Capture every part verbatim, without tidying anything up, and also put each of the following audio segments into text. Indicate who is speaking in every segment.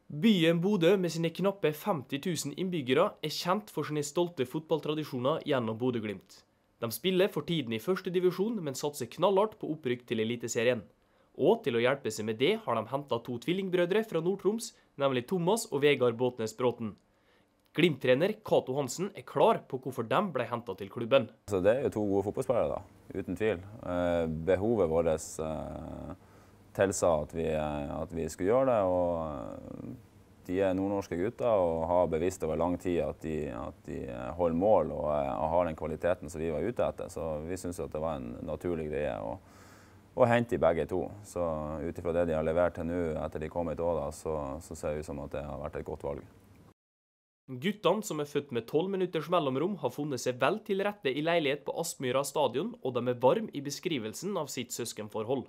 Speaker 1: Byen Bodø med sine knappe femti tusen innbyggere er kjent for sine stolte fotballtradisjoner gjennom Bodø-Glimt. De spiller for tiden i første divisjon, men satser knallhardt på opprykk til Eliteserien. Og til å hjelpe seg med det har de hentet to tvillingbrødre fra Nord-Troms, nemlig Thomas og Vegard Båtnes Bråten. Glimt-trener Cato Hansen er klar på hvorfor de ble hentet til klubben.
Speaker 2: Så det er jo to gode fotballspillere da, uten tvil. Eh, behovet vårt eh, tilsa at vi, at vi skulle gjøre det, og de er nordnorske gutter og har bevisst over lang tid at de, at de holder mål og, og har den kvaliteten som vi var ute etter. Så vi synes at det var en naturlig greie å, å hente i begge to. Så utifra det de har levert til nå etter de kom hit også, da, så, så ser det ut som at det har vært et godt valg.
Speaker 1: Guttene, som er født med tolv minutters mellomrom, har funnet seg vel til rette i leilighet på Aspmyra stadion, og de er varme i beskrivelsen av sitt søskenforhold.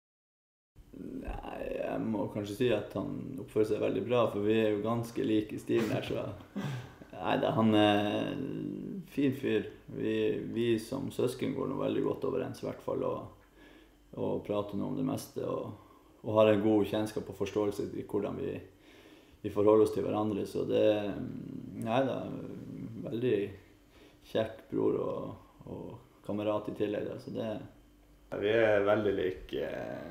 Speaker 3: Nei, jeg må kanskje si at han oppfører seg veldig bra, for vi er jo ganske like i stilen her, så nei, det, han er en fin fyr. Vi, vi som søsken går nå veldig godt overens i hvert fall, og, og prater nå om det meste, og, og har en god kjennskap og forståelse i hvordan vi, vi forholder oss til hverandre, så det nei, det er en veldig kjekk bror og, og kamerat i tillegg, da, så det
Speaker 4: vi er veldig like.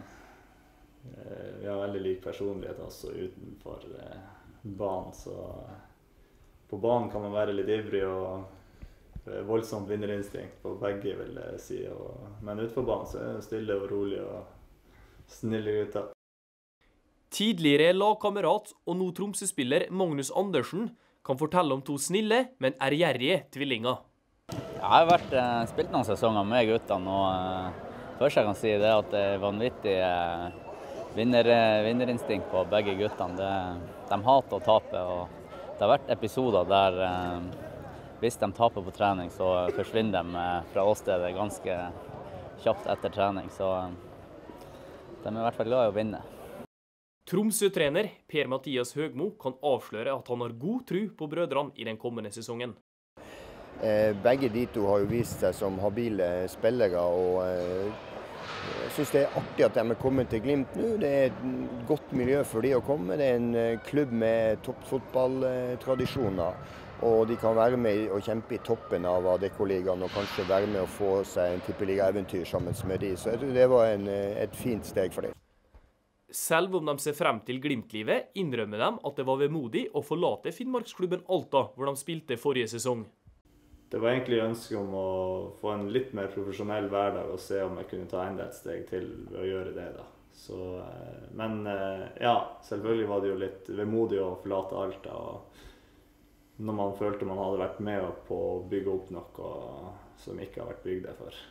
Speaker 4: Vi har veldig lik personlighet også utenfor banen, så på banen kan man være litt ivrig og voldsomt vinnerinstinkt på begge, vil jeg si. Og, men utenfor banen så er det stille og rolig og snille gutter.
Speaker 1: Tidligere lagkamerat og nå Tromsø-spiller Magnus Andersen kan fortelle om to snille, men ærgjerrige tvillinger.
Speaker 5: Jeg har vært, spilt noen sesonger med guttene, og først jeg kan si det at det er vanvittig Vinner, vinnerinstinkt på begge guttene. De, de hater å tape, og det har vært episoder der eh, hvis de taper på trening, så forsvinner de fra åstedet ganske kjapt etter trening. Så de er i hvert fall glad i å vinne.
Speaker 1: Tromsø-trener Per-Mathias Høgmo kan avsløre at han har god tro på brødrene i den kommende sesongen.
Speaker 6: Eh, begge de to har jo vist seg som habile spillere, og eh, jeg synes det er artig at de er kommet til Glimt nå. Det er et godt miljø for de å komme. Det er en klubb med toppfotballtradisjoner. Og de kan være med og kjempe i toppen av A D K-ligaen og kanskje være med å få seg en tippeliga-eventyr sammen med de. Så jeg tror det var en, et fint steg for dem.
Speaker 1: Selv om de ser frem til Glimt-livet, innrømmer de at det var vemodig å forlate Finnmarksklubben Alta, hvor de spilte forrige sesong.
Speaker 4: Det var egentlig ønsket om å få en litt mer profesjonell hverdag og se om jeg kunne ta enda et steg til ved å gjøre det da. Så, men ja, selvfølgelig var det jo litt vemodig å forlate Alta, og når man følte man hadde vært med på å bygge opp noe som ikke har vært bygd der før.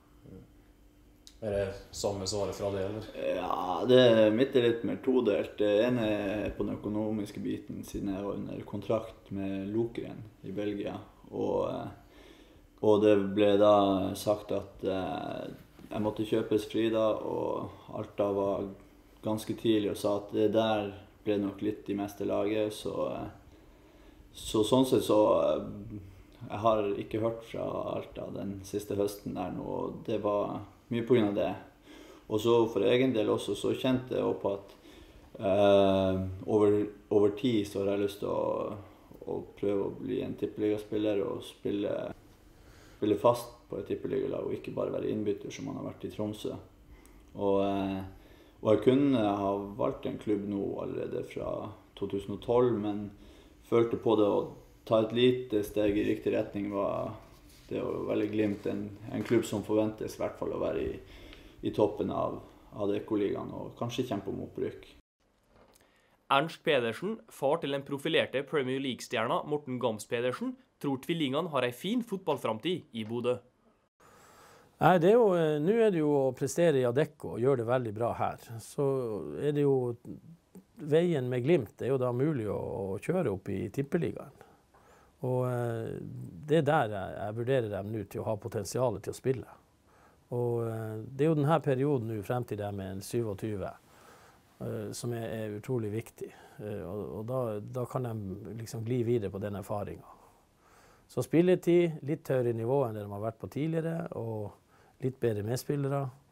Speaker 7: Er det samme svaret fra det, eller?
Speaker 3: Ja, det er mitt er litt mer todelt. Det ene er på den økonomiske biten, siden jeg var under kontrakt med Lokeren i Belgia. Og, og det ble da sagt at eh, jeg måtte kjøpes fri da, og Alta var ganske tidlig og sa at det der ble nok litt i meste laget, så, så sånn sett så jeg har ikke hørt fra Alta den siste høsten der nå, og det var mye på grunn av det. Og så for egen del også så kjente jeg også på at eh, over, over tid så har jeg lyst til å og prøve å bli en tippeligaspiller og spille, spille fast på et tippeligalag og ikke bare være innbytter som man har vært i Tromsø. Og, og jeg kunne ha valgt en klubb nå allerede fra to tusen og tolv, men følte på det å ta et lite steg i riktig retning var det å velge Glimt, en, en klubb som forventes i hvert fall å være i, i toppen av A D K-ligaen og kanskje kjempe om opprykk.
Speaker 1: Ernst Pedersen, far til den profilerte Premier League-stjerna Morten Gams Pedersen, tror tvillingene har en fin fotballframtid i Bodø.
Speaker 8: Nei, det er jo, nå er det jo å prestere i Adecco og gjøre det veldig bra her. Så er det jo, veien med Glimt er jo da mulig å, å kjøre opp i tippeligaen. Og det er der jeg, jeg vurderer dem nå til å ha potensialet til å spille. Og det er jo denne perioden nå frem til dem med en syvogtyve. Som er, er utrolig viktig. Og, og da, da kan de liksom gli videre på den erfaringen. Så spilletid, litt høyere nivå enn det de har vært på tidligere, og litt bedre medspillere.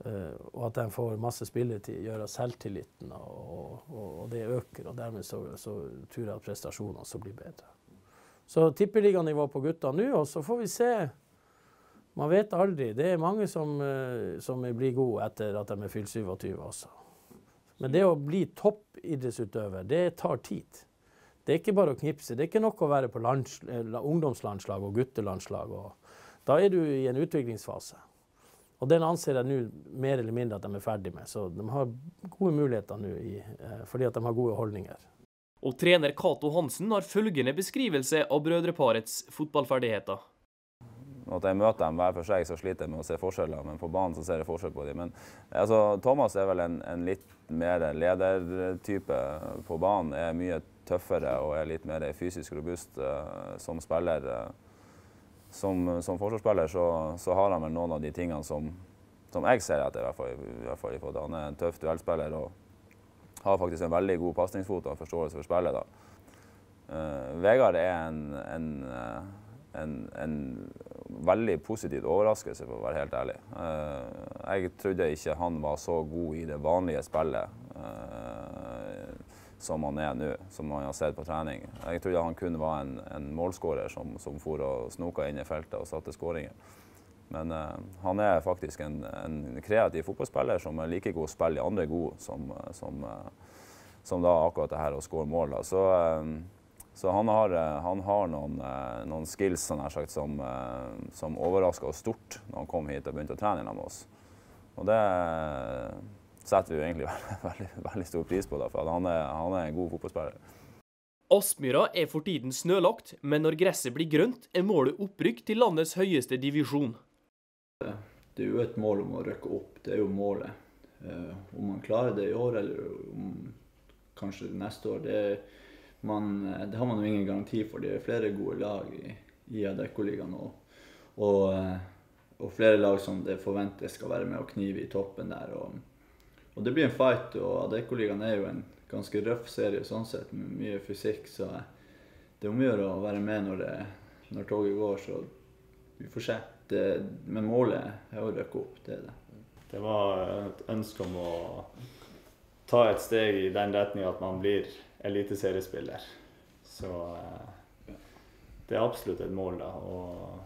Speaker 8: Uh, og at de får masse spilletid, gjør at selvtilliten og, og, og det øker, og dermed så, så tror jeg at prestasjonene så blir bedre. Så tippeliganivå på gutta nå, og så får vi se. Man vet aldri. Det er mange som, uh, som blir gode etter at de er fylt syvogtyve også. Men det å bli toppidrettsutøver, det tar tid. Det er ikke bare å knipse. Det er ikke nok å være på lands, ungdomslandslag og guttelandslag. Og da er du i en utviklingsfase. Og den anser jeg nå mer eller mindre at de er ferdig med. Så de har gode muligheter nå i, eh, fordi at de har gode holdninger.
Speaker 1: Og trener Cato Hansen har følgende beskrivelse av brødreparets fotballferdigheter.
Speaker 2: At jeg møter dem hver for seg, så sliter jeg med å se forskjeller, men på banen så ser jeg forskjell på dem. Men altså, Thomas er vel en, en litt mer ledertype på banen, er mye tøffere og er litt mer fysisk robust uh, som spiller. Uh, Som, som forsvarsspiller så, så har han vel noen av de tingene som, som jeg ser etter, i hvert fall, i hvert fall i forhold. Han er en tøff duellspiller og har faktisk en veldig god pasningsfot og forståelse for spillet. Da. Uh, Vegard er en, en, en, en veldig positiv overraskelse, for å være helt ærlig. Uh, jeg trodde ikke han var så god i det vanlige spillet uh, som han er nå, som han har sett på trening. Jeg trodde han kun var en, en målskårer som, som for og snoka inn i feltet og satte skåringer. Men uh, han er faktisk en, en kreativ fotballspiller som er like god å spille i andre gode som, som, uh, som da akkurat det her å skåre mål. Da. Så, uh, så han har, uh, han har noen, uh, noen skills sånn her sagt, som, uh, som overrasket oss stort når han kom hit og begynte å trene med oss. Og det uh, setter vi jo egentlig veldig, veldig, veldig stor pris på, da, for han er, han er en god fotballspiller.
Speaker 1: Aspmyra er for tiden snølagt, men når gresset blir grønt, er målet opprykk til landets høyeste divisjon.
Speaker 3: Det er jo et mål om å rykke opp, det er jo målet. Uh, om man klarer det i år, eller om kanskje neste år, det, man, det har man jo ingen garanti for. Det er flere gode lag i, i Adecco-ligaen, og, og, og flere lag som det forventes skal være med å knive i toppen der. Og, Og det blir en fight, og Adecco-ligaen er jo en ganske røff serie sånn sett, med mye fysikk, så det er om å gjøre å være med når, det, når toget går, så vi får se. Det, men målet er å rykke opp, det er det.
Speaker 4: Det var et ønske om å ta et steg i den retning at man blir eliteseriespiller. Så det er absolutt et mål da, og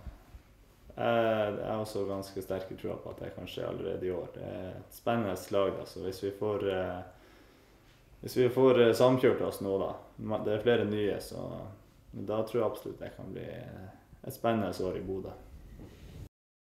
Speaker 4: jeg er også ganske sterk i troa på at det kanskje allerede i år. Det er et spennende slag, da, så hvis vi får, hvis vi får samkjørt oss nå da, det er flere nye, så da tror jeg absolutt det kan bli et spennende år i Bodø.